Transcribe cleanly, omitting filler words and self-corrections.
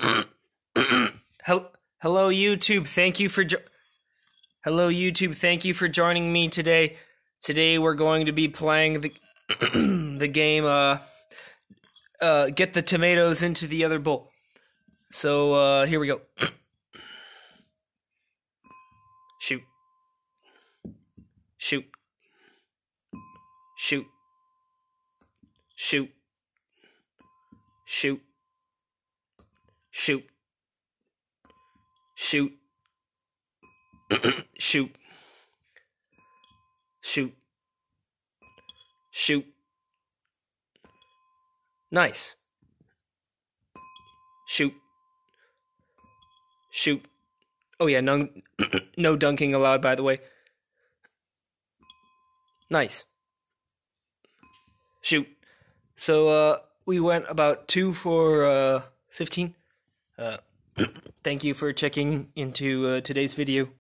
Hello YouTube. Hello YouTube. Thank you for joining me today. Today we're going to be playing the the game get the tomatoes into the other bowl. So here we go. Shoot. Shoot. Shoot. Shoot. Shoot. Shoot. Shoot. Shoot. Shoot. Shoot. Nice. Shoot. Shoot. Oh yeah, no, no dunking allowed, by the way. Nice. Shoot. So, we went about 2 for 15. Thank you for checking into today's video.